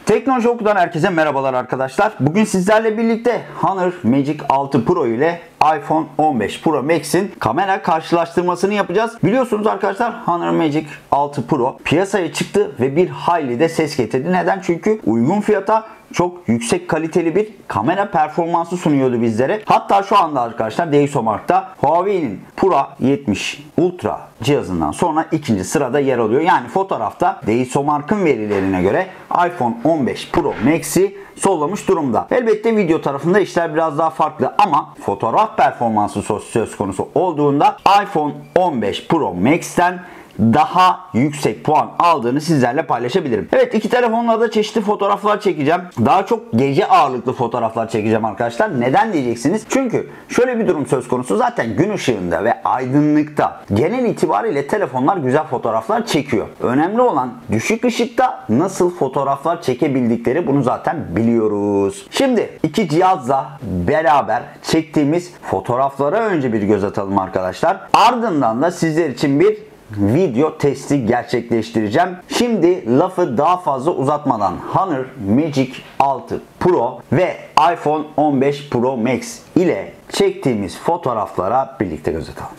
Teknoloji Oku'dan herkese merhabalar arkadaşlar. Bugün sizlerle birlikte Honor Magic 6 Pro ile iPhone 15 Pro Max'in kamera karşılaştırmasını yapacağız. Biliyorsunuz arkadaşlar Honor Magic 6 Pro piyasaya çıktı ve bir hayli de ses getirdi. Neden? Çünkü uygun fiyata çok yüksek kaliteli bir kamera performansı sunuyordu bizlere. Hatta şu anda arkadaşlar DxOMark'ta Huawei'nin Pro 70 Ultra cihazından sonra ikinci sırada yer alıyor. Yani fotoğrafta DxOMark'ın verilerine göre iPhone 15 Pro Max'i sollamış durumda. Elbette video tarafında işler biraz daha farklı ama fotoğraf performansı söz konusu olduğunda iPhone 15 Pro Max'ten daha yüksek puan aldığını sizlerle paylaşabilirim. Evet, iki telefonla da çeşitli fotoğraflar çekeceğim. Daha çok gece ağırlıklı fotoğraflar çekeceğim arkadaşlar. Neden diyeceksiniz? Çünkü şöyle bir durum söz konusu. Zaten gün ışığında ve aydınlıkta genel itibariyle telefonlar güzel fotoğraflar çekiyor. Önemli olan düşük ışıkta nasıl fotoğraflar çekebildikleri, bunu zaten biliyoruz. Şimdi iki cihazla beraber çektiğimiz fotoğraflara önce bir göz atalım arkadaşlar. Ardından da sizler için bir video testi gerçekleştireceğim. Şimdi lafı daha fazla uzatmadan Honor Magic 6 Pro ve iPhone 15 Pro Max ile çektiğimiz fotoğraflara birlikte göz atalım.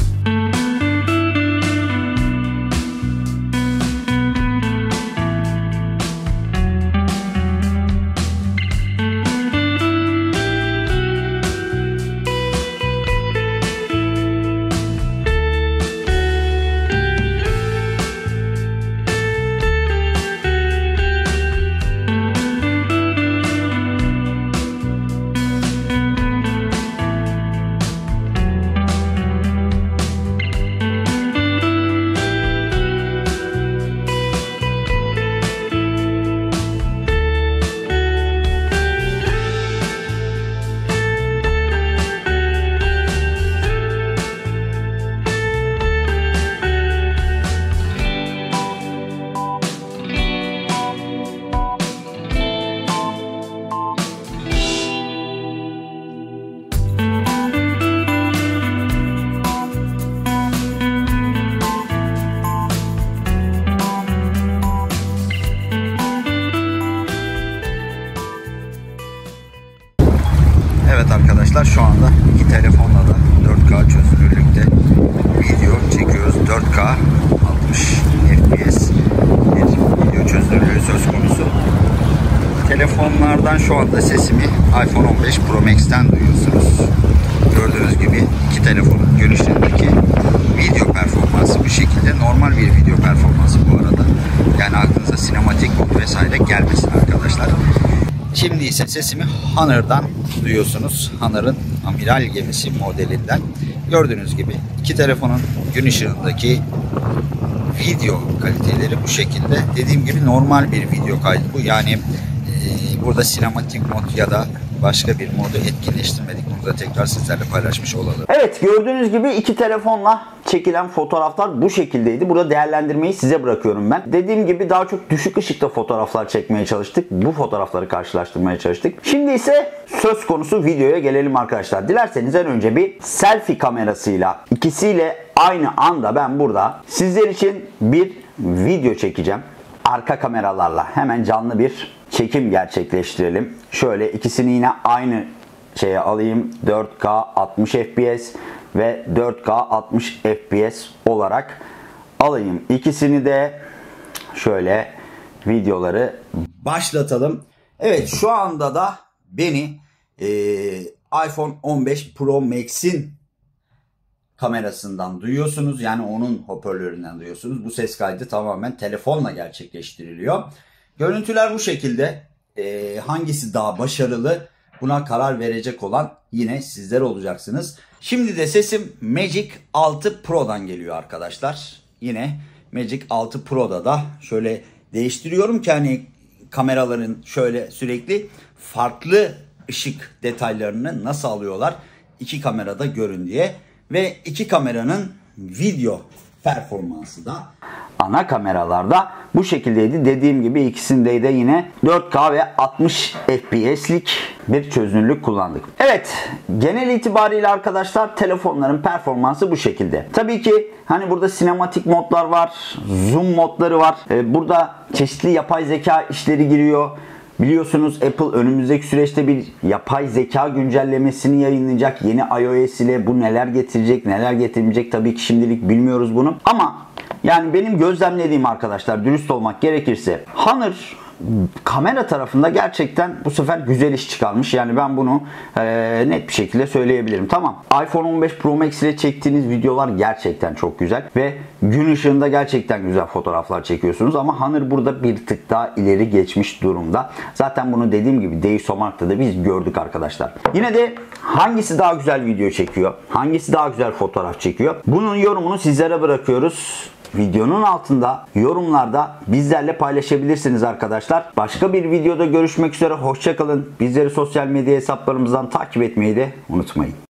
Evet arkadaşlar, şu anda iki telefonla da 4K çözünürlükte video çekiyoruz. 4K 60 FPS bir video çözünürlüğü söz konusu. Telefonlardan şu anda sesimi iPhone 15 Pro Max'ten duyuyorsunuz. Gördüğünüz gibi iki telefonun görüşlerindeki video performansı bu şekilde. Normal bir video performansı bu arada. Yani aklınıza sinematik mod vesaire gelmesin arkadaşlar. Şimdi ise sesimi Honor'dan duyuyorsunuz. Honor'ın amiral gemisi modelinden. Gördüğünüz gibi iki telefonun gün ışığındaki video kaliteleri bu şekilde. Dediğim gibi normal bir video kaydı bu. Yani burada sinematik mod ya da başka bir modu etkinleştirmedik. Bunu da tekrar sizlerle paylaşmış olalım. Evet, gördüğünüz gibi iki telefonla çekilen fotoğraflar bu şekildeydi. Burada değerlendirmeyi size bırakıyorum ben. Dediğim gibi daha çok düşük ışıkta fotoğraflar çekmeye çalıştık. Bu fotoğrafları karşılaştırmaya çalıştık. Şimdi ise söz konusu videoya gelelim arkadaşlar. Dilerseniz en önce bir selfie kamerasıyla, ikisiyle aynı anda ben burada sizler için bir video çekeceğim. Arka kameralarla hemen canlı bir çekim gerçekleştirelim. Şöyle ikisini yine aynı şeye alayım. 4K 60 FPS ve 4K 60 FPS olarak alayım. İkisini de şöyle videoları başlatalım. Evet, şu anda da beni iPhone 15 Pro Max'in kamerasından duyuyorsunuz. Yani onun hoparlöründen duyuyorsunuz. Bu ses kaydı tamamen telefonla gerçekleştiriliyor. Görüntüler bu şekilde. Hangisi daha başarılı, buna karar verecek olan yine sizler olacaksınız. Şimdi de sesim Magic 6 Pro'dan geliyor arkadaşlar. Yine Magic 6 Pro'da da şöyle değiştiriyorum ki hani kameraların şöyle sürekli farklı ışık detaylarını nasıl alıyorlar iki kamerada görün diye. Ve iki kameranın video performansı da ana kameralarda bu şekildeydi. Dediğim gibi ikisinde de yine 4K ve 60 FPS'lik bir çözünürlük kullandık. Evet, genel itibariyle arkadaşlar telefonların performansı bu şekilde. Tabii ki hani burada sinematik modlar var, zoom modları var. Burada çeşitli yapay zeka işleri giriyor. Biliyorsunuz Apple önümüzdeki süreçte bir yapay zeka güncellemesini yayınlayacak. Yeni iOS ile bu neler getirecek, neler getirmeyecek tabii ki şimdilik bilmiyoruz bunu. Ama yani benim gözlemlediğim arkadaşlar, dürüst olmak gerekirse, Honor kamera tarafında gerçekten bu sefer güzel iş çıkarmış. Yani ben bunu net bir şekilde söyleyebilirim. Tamam, iPhone 15 Pro Max ile çektiğiniz videolar gerçekten çok güzel ve gün ışığında gerçekten güzel fotoğraflar çekiyorsunuz ama Honor burada bir tık daha ileri geçmiş durumda. Zaten bunu dediğim gibi DxOMark'ta da biz gördük arkadaşlar. Yine de hangisi daha güzel video çekiyor? Hangisi daha güzel fotoğraf çekiyor? Bunun yorumunu sizlere bırakıyoruz. Videonun altında yorumlarda bizlerle paylaşabilirsiniz arkadaşlar. Başka bir videoda görüşmek üzere. Hoşça kalın. Bizleri sosyal medya hesaplarımızdan takip etmeyi de unutmayın.